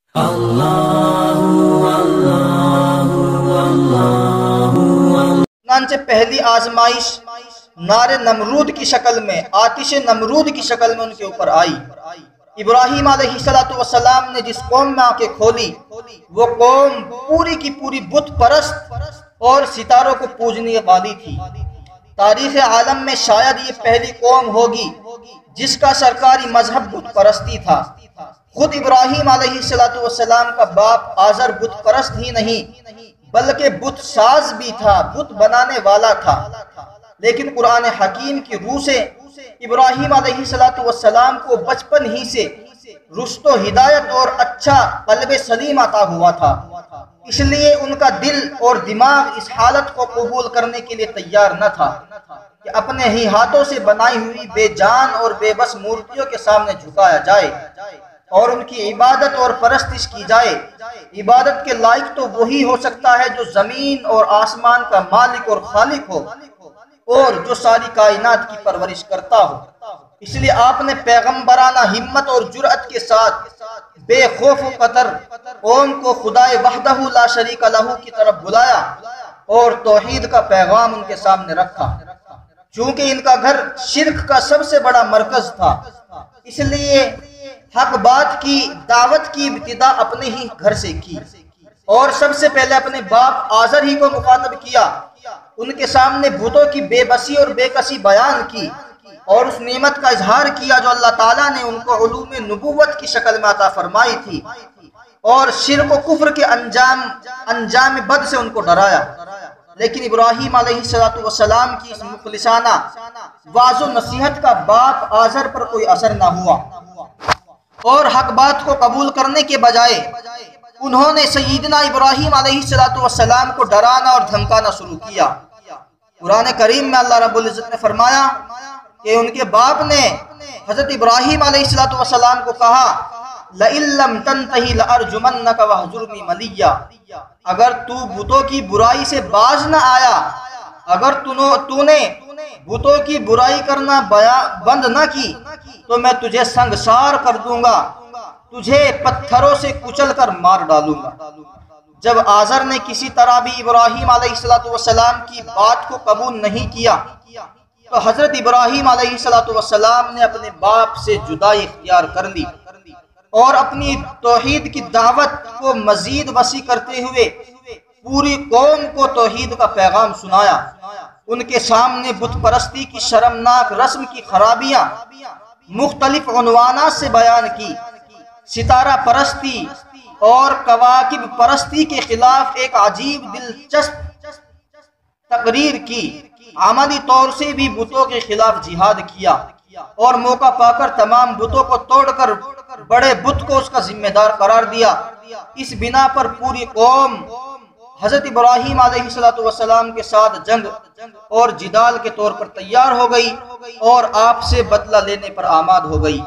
چنانچہ پہلی آزمائش نار نمرود کی شکل میں، آتش نمرود کی شکل میں ان کے اوپر آئی۔ ابراہیم علیہ السلام نے جس قوم میں آنکھیں کھولی، وہ قوم پوری کی پوری بت پرست اور ستاروں کو پوجنے والی تھی۔ تاریخ عالم میں شاید یہ پہلی قوم ہوگی جس کا سرکاری مذہب بت پرستی تھا۔ خود ابراہیم علیہ السلام کا باپ آزر بت پرست ہی نہیں بلکہ بت ساز بھی تھا، بت بنانے والا تھا۔ لیکن قرآن حکیم کی روح سے ابراہیم علیہ السلام کو بچپن ہی سے رشد و ہدایت اور اچھا قلب سلیم عطا ہوا تھا، اس لیے ان کا دل اور دماغ اس حالت کو قبول کرنے کے لیے تیار نہ تھا کہ اپنے ہی ہاتھوں سے بنائی ہوئی بے جان اور بے بس مورتیوں کے سامنے جھکایا جائے اور ان کی عبادت اور پرستش کی جائے۔ عبادت کے لائق تو وہی ہو سکتا ہے جو زمین اور آسمان کا مالک اور خالق ہو اور جو ساری کائنات کی پرورش کرتا ہو۔ اس لیے آپ نے پیغمبرانہ ہمت اور جرأت کے ساتھ بے خوف و قدر قوم کو خدائے وحدہ لا شریک لہ کی طرف بلایا اور توحید کا پیغام ان کے سامنے رکھا۔ چونکہ ان کا گھر شرک کا سب سے بڑا مرکز تھا، اس لیے حق بات کی دعوت کی ابتدا اپنے ہی گھر سے کی اور سب سے پہلے اپنے باپ آزر ہی کو مخاطب کیا، ان کے سامنے بتوں کی بے بسی اور بے کسی بیان کی اور اس نعمت کا اظہار کیا جو اللہ تعالیٰ نے ان کو علوم نبوت کی شکل میں عطا فرمائی تھی، اور شرک و کفر کے انجام بد سے ان کو ڈرایا۔ لیکن ابراہیم علیہ السلام کی اس مخلصانہ واعظ و نصیحت کا باپ آزر پر کوئی اثر نہ ہوا اور حق بات کو قبول کرنے کے بجائے انہوں نے سیدنا ابراہیم علیہ السلام کو ڈرانا اور دھمکانا شروع کیا۔ قرآن کریم میں اللہ رب العزت نے فرمایا کہ ان کے باپ نے حضرت ابراہیم علیہ السلام کو کہا لَإِن لَّمْ تَنْتَهِ لَأَرْجُمَنَّكَ وَاهْجُرْنِي مَلِيًّا، اگر تو بتوں کی برائی سے باز نہ آیا، اگر تو نے بتوں کی برائی کرنا بند نہ کی تو میں تجھے سنگسار کر دوں گا، تجھے پتھروں سے کچل کر مار ڈالوں گا۔ جب آزر نے کسی طرح بھی ابراہیم علیہ السلام کی بات کو قبول نہیں کیا تو حضرت ابراہیم علیہ السلام نے اپنے باپ سے جدائی اختیار کر لی اور اپنی توحید کی دعوت کو مزید وسیع کرتے ہوئے پوری قوم کو توحید کا پیغام سنایا۔ ان کے سامنے بت پرستی کی شرمناک رسم کی خرابیاں مختلف عنوانات سے بیان کی، ستارہ پرستی اور کواکب پرستی کے خلاف ایک عجیب دلچسپ تقریر کی، عملی طور سے بھی بتوں کے خلاف جہاد کیا اور موقع پا کر تمام بتوں کو توڑ کر بڑے بت کو اس کا ذمہ دار قرار دیا۔ اس بنا پر پوری قوم حضرت ابراہیم علیہ السلام کے ساتھ جنگ اور جدال کے طور پر تیار ہو گئی اور آپ سے بدلہ لینے پر آماد ہو گئی۔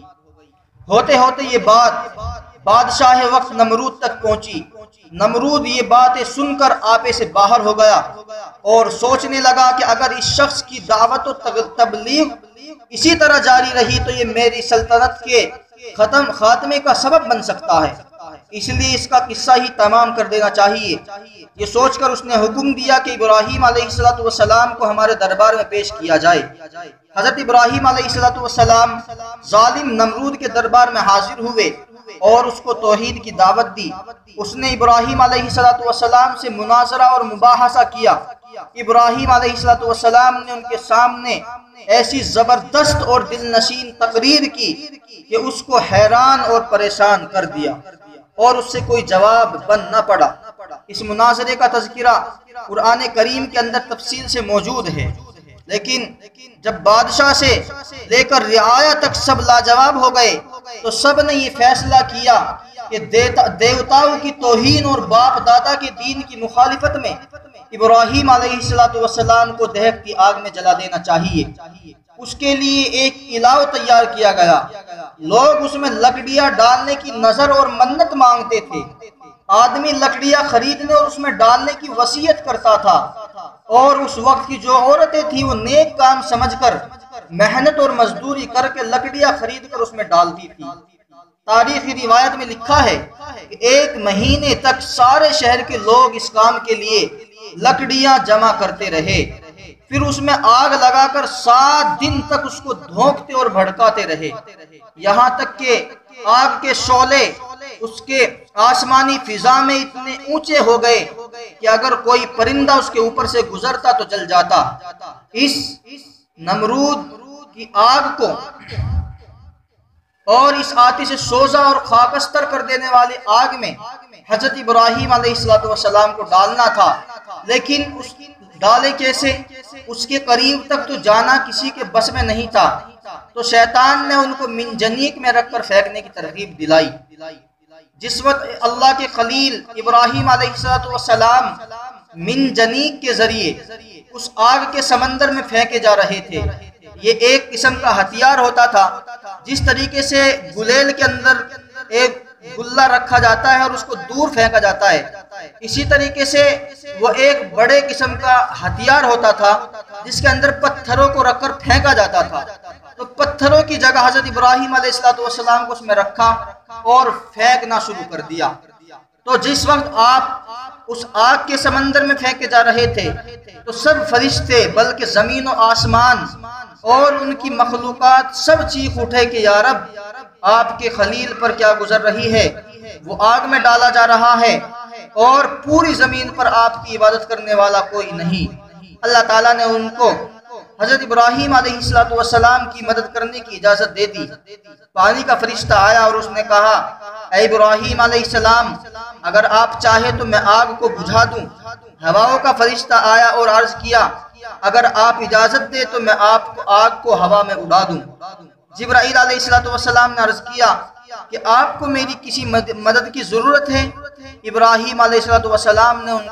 ہوتے ہوتے یہ بات بادشاہ وقت نمرود تک پہنچی۔ نمرود یہ باتیں سن کر آپے سے باہر ہو گیا اور سوچنے لگا کہ اگر اس شخص کی دعوت و تبلیغ اسی طرح جاری رہی تو یہ میری سلطنت کے خاتمے کا سبب بن سکتا ہے، اس لیے اس کا قصہ ہی تمام کر دینا چاہیے۔ یہ سوچ کر اس نے حکم دیا کہ ابراہیم علیہ السلام کو ہمارے دربار میں پیش کیا جائے۔ حضرت ابراہیم علیہ السلام ظالم نمرود کے دربار میں حاضر ہوئے اور اس کو توحید کی دعوت دی۔ اس نے ابراہیم علیہ السلام سے مناظرہ اور مباحثہ کیا۔ ابراہیم علیہ السلام نے ان کے سامنے ایسی زبردست اور دل نشین تقریر کی کہ اس کو حیران اور پریشان کر دیا اور اس سے کوئی جواب بن نہ پڑا۔ اس مناظرے کا تذکرہ قرآن کریم کے اندر تفصیل سے موجود ہے، لیکن جب بادشاہ سے لے کر رعایا تک سب لاجواب ہو گئے تو سب نے یہ فیصلہ کیا کہ دیوتاؤں کی توہین اور باپ دادا کے دین کی مخالفت میں ابراہیم علیہ السلام کو دہکتی آگ میں جلا دینا چاہیے۔ اس کے لیے ایک الہو تیار کیا گیا۔ لوگ اس میں لکڑیاں ڈالنے کی نظر اور منت مانگتے تھے۔ آدمی لکڑیاں خریدنے اور اس میں ڈالنے کی وصیت کرتا تھا، اور اس وقت کی جو عورتیں تھیں وہ نیک کام سمجھ کر محنت اور مزدوری کر کے لکڑیاں خرید کر اس میں ڈالتی تھی۔ تاریخی روایت میں لکھا ہے کہ 1 مہینے تک سارے شہر کے لوگ اس کام کے لیے لکڑیاں جمع کرتے رہے، پھر اس میں آگ لگا کر 7 دن تک اس کو دھونکتے اور بھڑکاتے رہے، یہاں تک کہ آگ کے شعلے اس کے آسمانی فضا میں اتنے اونچے ہو گئے کہ اگر کوئی پرندہ اس کے اوپر سے گزرتا تو جل جاتا۔ اس نمرود کی آگ کو اور اس آتش سوزا اور خاکستر کر دینے والی آگ میں حضرت ابراہیم علیہ السلام کو ڈالنا تھا، لیکن اس ڈالے کیسے؟ اس کے قریب تک تو جانا کسی کے بس میں نہیں تھا، تو شیطان نے ان کو منجنیق میں رکھ کر پھینکنے کی ترغیب دلائی۔ جس وقت اللہ کے خلیل ابراہیم علیہ السلام منجنیق کے ذریعے اس آگ کے سمندر میں پھینکے جا رہے تھے، یہ ایک قسم کا ہتھیار ہوتا تھا، جس طریقے سے گلیل کے اندر ایک گلہ رکھا جاتا ہے اور اس کو دور پھینکا جاتا ہے، اسی طریقے سے وہ ایک بڑے قسم کا ہتھیار ہوتا تھا جس کے اندر پتھروں کو رکھ کر پھینکا جاتا تھا۔ تو پتھروں کی جگہ حضرت ابراہیم علیہ السلام کو اس میں رکھا اور پھینکنا شروع کر دیا۔ تو جس وقت آپ اس آگ کے سمندر میں پھینکے جا رہے تھے تو سب فرشتے بلکہ زمین و آسمان اور ان کی مخلوقات سب چیخ اٹھے کہ یا رب، آپ کے خلیل پر کیا گزر رہی ہے، وہ آگ میں ڈالا جا رہا ہے اور پوری زمین پر آپ کی عبادت کرنے والا کوئی نہیں۔ اللہ تعالیٰ نے ان کو حضرت ابراہیم علیہ السلام کی مدد کرنے کی اجازت دے دی۔ پانی کا فرشتہ آیا اور اس نے کہا، اے ابراہیم علیہ السلام، اگر آپ چاہے تو میں آگ کو بجھا دوں۔ ہواؤں کا فرشتہ آیا اور عرض کیا، اگر آپ اجازت دے تو میں آگ کو ہوا میں اڑا دوں۔ جبرائیل علیہ السلام نے عرض کیا کہ آپ کو میری کسی مدد کی ضرورت ہے؟ ابراہیم علیہ السلام نے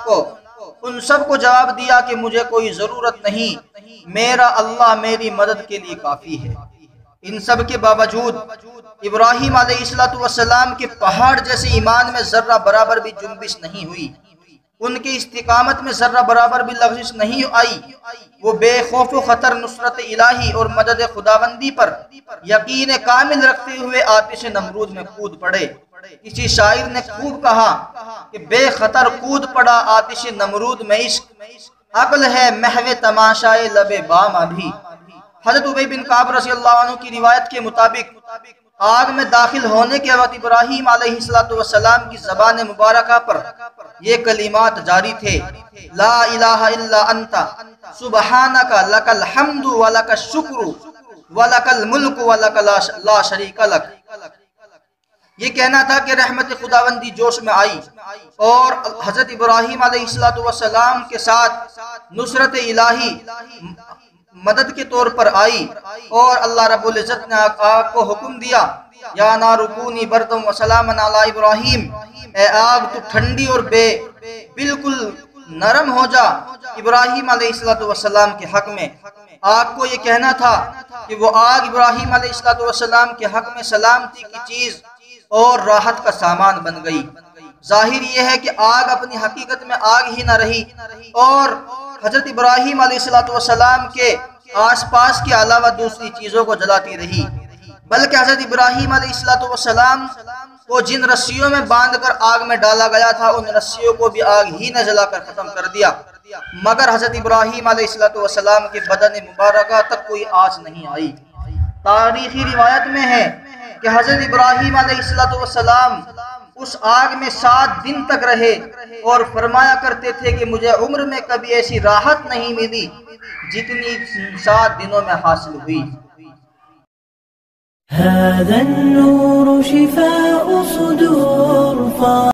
ان سب کو جواب دیا کہ مجھے کوئی ضرورت نہیں، میرا اللہ میری مدد کے لیے کافی ہے۔ ان سب کے باوجود ابراہیم علیہ السلام کے پہاڑ جیسے ایمان میں ذرہ برابر بھی جنبش نہیں ہوئی، ان کی استقامت میں ذرہ برابر بھی لغزش نہیں آئی۔ وہ بے خوف و خطر نصرت الہی اور مدد خداوندی پر یقین کامل رکھتے ہوئے آتش نمرود میں کود پڑے۔ کسی شاعر نے خوب کہا کہ بے خطر کود پڑا آتش نمرود میں عشق، عقل ہے محو تماشائے لب بام ابھی۔ حضرت ابی بن کعب رضی اللہ عنہ کی روایت کے مطابق آگ میں داخل ہونے کے وقت ابراہیم علیہ السلام کی زبان مبارکہ پر یہ کلمات جاری تھے، لا الہ الا انت سبحانک لک الحمد ولک الشکر ولک الملک ولک لا شریک لک۔ یہ کہنا تھا کہ رحمت خداوندی جوش میں آئی اور حضرت ابراہیم علیہ السلام کے ساتھ نصرت الہی مدد کے طور پر آئی، اور اللہ رب العزت نے آگ کو حکم دیا، یا نار کونی بردم و سلاما علی ابراہیم، اے آگ تو ٹھنڈی اور بالکل نرم ہو جا ابراہیم علیہ السلام کے حق میں۔ آگ کو یہ کہنا تھا کہ وہ آگ ابراہیم علیہ السلام کے حق میں سلامتی کی چیز اور راحت کا سامان بن گئی۔ ظاہر یہ ہے کہ آگ اپنی حقیقت میں آگ ہی نہ رہی اور حضرت ابراہیم علیہ السلام کے آس پاس کے علاوہ دوسری چیزوں کو جلاتی رہی، بلکہ حضرت ابراہیم علیہ السلام کو جن رسیوں میں باندھ کر آگ میں ڈالا گیا تھا ان رسیوں کو بھی آگ ہی نے جلا کر ختم کر دیا، مگر حضرت ابراہیم علیہ السلام کے بدن مبارکہ تک کوئی آنچ نہیں آئی۔ تاریخی روایت میں ہے کہ حضرت ابراہیم علیہ السلام اس آگ میں 7 دن تک رہے اور فرمایا کرتے تھے کہ مجھے عمر میں کبھی ایسی راحت نہیں ملی جتنی 7 دنوں میں حاصل ہوئی۔ هذا النور شفاء صدور